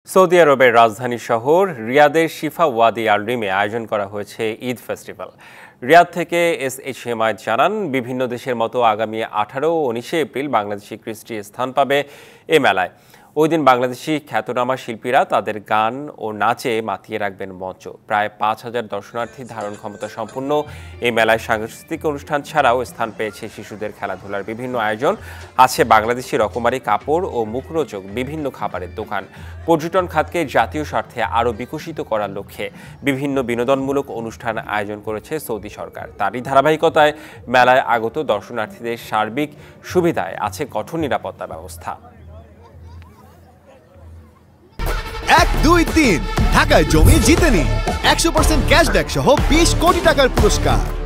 Saudi আরবের রাজধানী শহর রিয়াদের শিফা ওয়াদি আল রিমে আয়োজন করা হয়েছে ঈদ ফেস্টিভ্যাল। রিয়াদ থেকে SH হেমায়েত জানান, বিভিন্ন দেশের মতো আগামী 18 ও 19 এপ্রিল বাংলাদেশি কৃষ্টি স্থান পাবে এ মেলায়। ওই দিন বাংলাদেশি খ্যাতনামা শিল্পীরা তাদের গান ও নাচে মাতিয়ে রাখবেন মঞ্চ। প্রায় 5000 দর্শনার্থী ধারণ ক্ষমতা সম্পন্ন এই মেলায় সাংস্কৃতিক অনুষ্ঠান ছাড়াও স্থান পেয়েছে শিশুদের খেলাধুলার বিভিন্ন আয়োজন, আছে বাংলাদেশি রকমারি কাপড় ও মুখরোচক বিভিন্ন খাবারের দোকান। পর্যটন খাতকে জাতীয় স্বার্থে আরও বিকশিত করার লক্ষ্যে বিভিন্ন বিনোদনমূলক অনুষ্ঠান আয়োজন করেছে সৌদি সরকার। তারই ধারাবাহিকতায় মেলায় আগত দর্শনার্থীদের সার্বিক সুবিধায় আছে কঠোর নিরাপত্তা ব্যবস্থা। 1, 2, 3 ঢাকায় জমি জিতে নিন 100% ক্যাশব্যাক সহ 20 কোটি টাকার পুরস্কার।